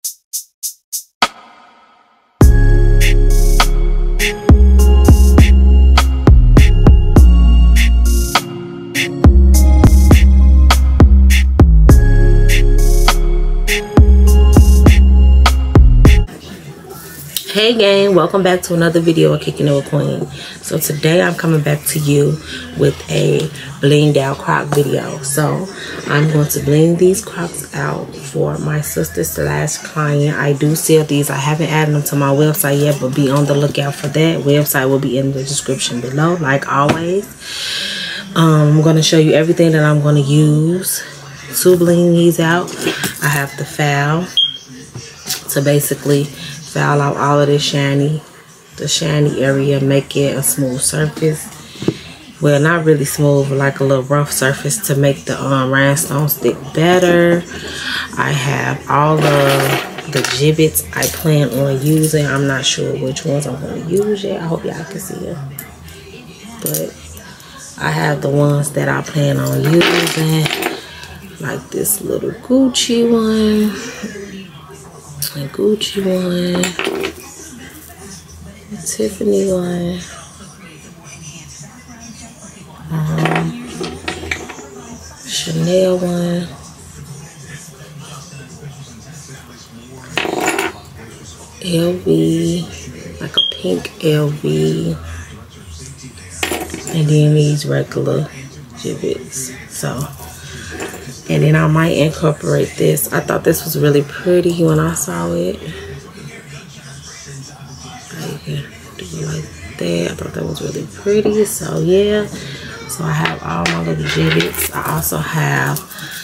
Hey gang, welcome back to another video of Kicking It with Queen. So today I'm coming back to you with a blinged out croc video. So I'm going to bling these crocs out for my sister slash client. I do sell these. I haven't added them to my website yet, but be on the lookout for that. Website will be in the description below, like always. I'm going to show you everything that I'm going to use to bling these out. I have the file to basically foul out all of the shiny area, make it a smooth surface. Well, not really smooth, but like a little rough surface to make the rhinestone stick better. I have all of the gibbets I plan on using. I'm not sure which ones I'm going to use yet. I hope y'all can see them. But I have the ones that I plan on using, like this little Gucci one. A Gucci one, a Tiffany one, Chanel one, LV, like a pink LV, and then these regular gibbets. So. And then I might incorporate this. I thought this was really pretty when I saw it. You can do it like that. I thought that was really pretty. So yeah. So I have all my little gibbets. I also have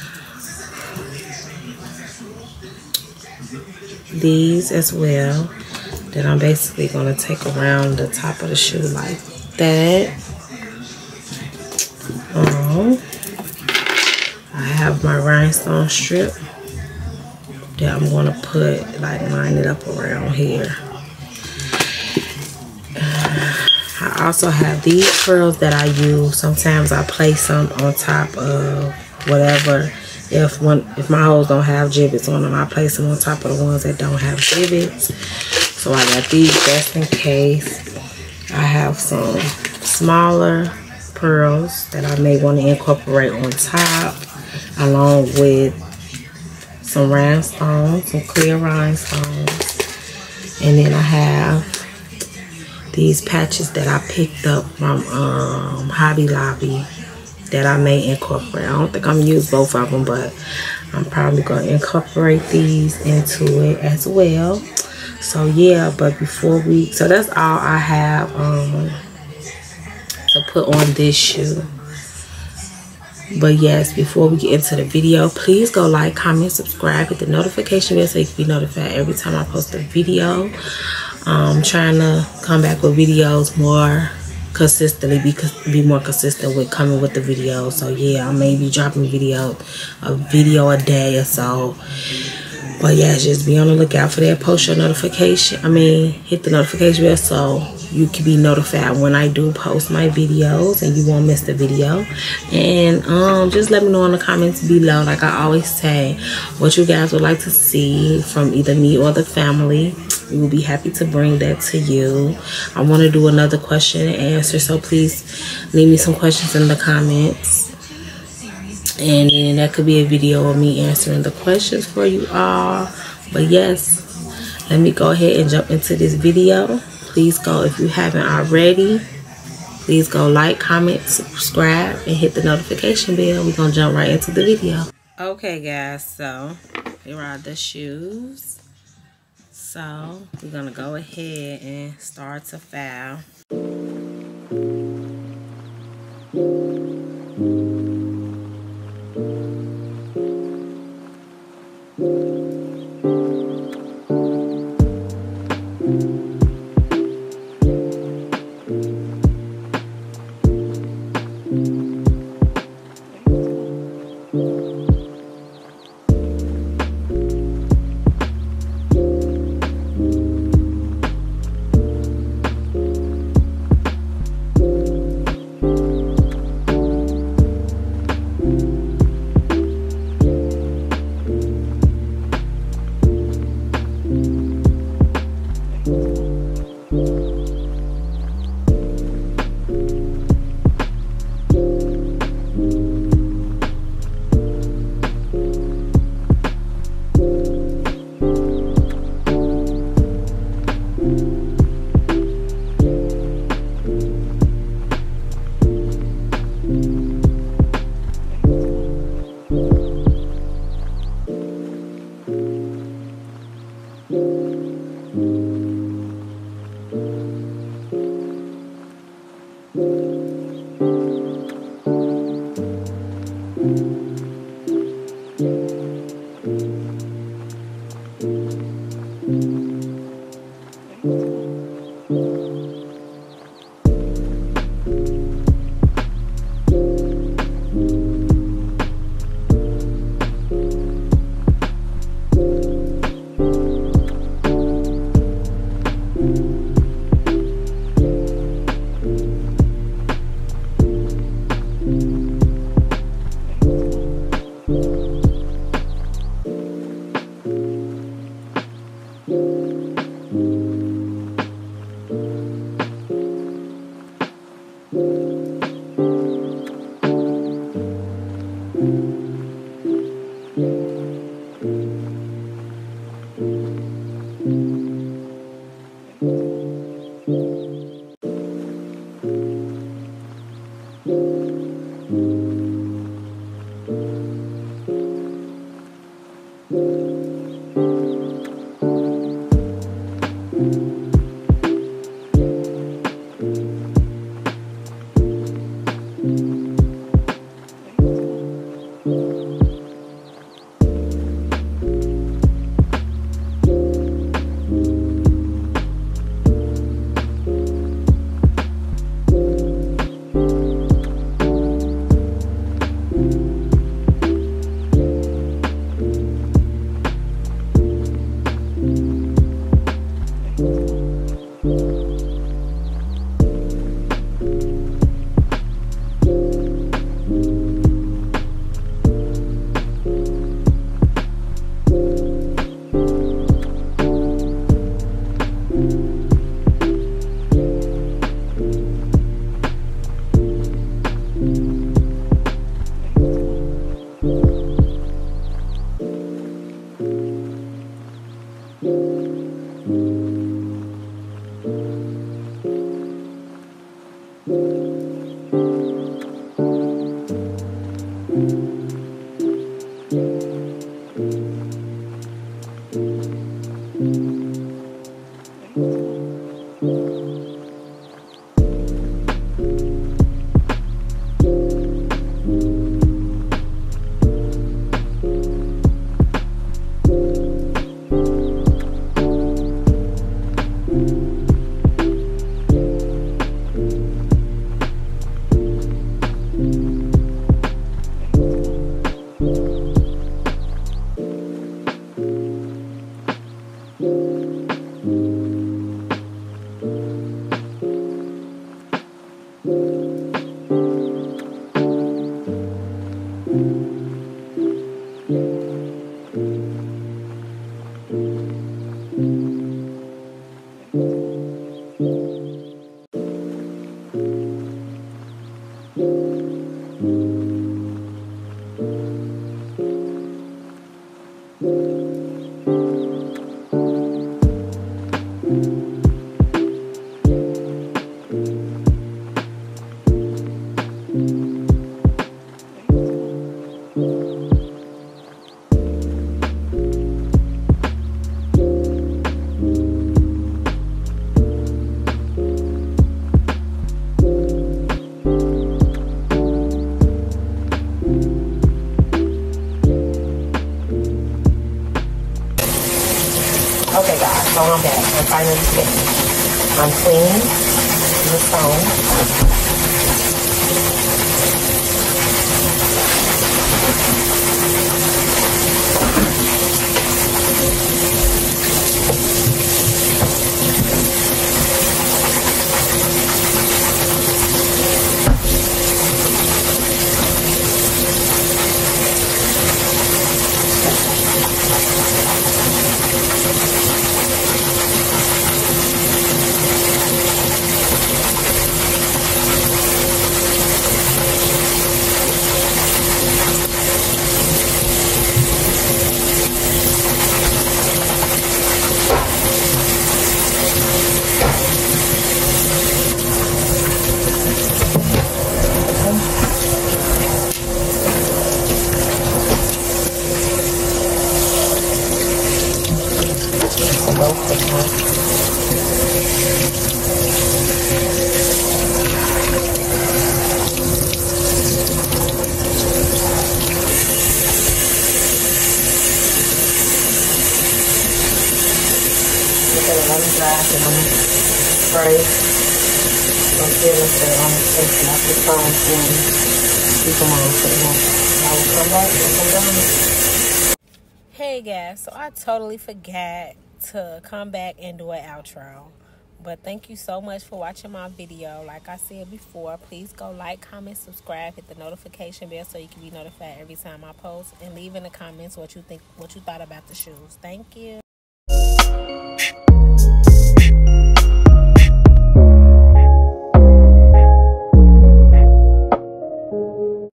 these as well that I'm basically going to take around the top of the shoe like that. I have my rhinestone strip that I'm going to put, like, line it up around here. I also have these pearls that I use. Sometimes I place some on top of whatever. If my hoes don't have gibbets on them, I place them on top of the ones that don't have gibbets. So I got these just in case. I have some smaller pearls that I may want to incorporate on top, along with some rhinestones, some clear rhinestones. And then I have these patches that I picked up from Hobby Lobby that I may incorporate. I don't think I'm going to use both of them, but I'm probably going to incorporate these into it as well. So yeah, but so that's all I have to put on this shoe. But yes, before we get into the video, please go like, comment, subscribe, hit the notification bell so you can be notified every time I post a video. I'm trying to come back with videos more consistently, be more consistent with coming with the videos. So yeah, I may be dropping a video a day or so. But yeah, just be on the lookout for that. Post your notification. Hit the notification bell so you can be notified when I do post my videos and you won't miss the video. And just let me know in the comments below, like I always say, what you guys would like to see from either me or the family. We will be happy to bring that to you. I want to do another question and answer, so please leave me some questions in the comments. And then that could be a video of me answering the questions for you all. But yes, let me go ahead and jump into this video. Please go, if you haven't already, please go like, comment, subscribe, and hit the notification bell. We're going to jump right into the video. Okay guys, so here are the shoes. So we're going to go ahead and start to file. Okay guys, so I'm back. I'm finally finished. I'm cleaning the stone. let them dry, and I'm gonna spray. I'm feeling that I'm taking out the phones and keep them on for the moment. I will come back once I'm done. Hey guys, so I totally forgot to come back and do an outro. But thank you so much for watching my video. Like I said before, please go like, comment, subscribe, hit the notification bell so you can be notified every time I post, and leave in the comments what you thought about the shoes. Thank you.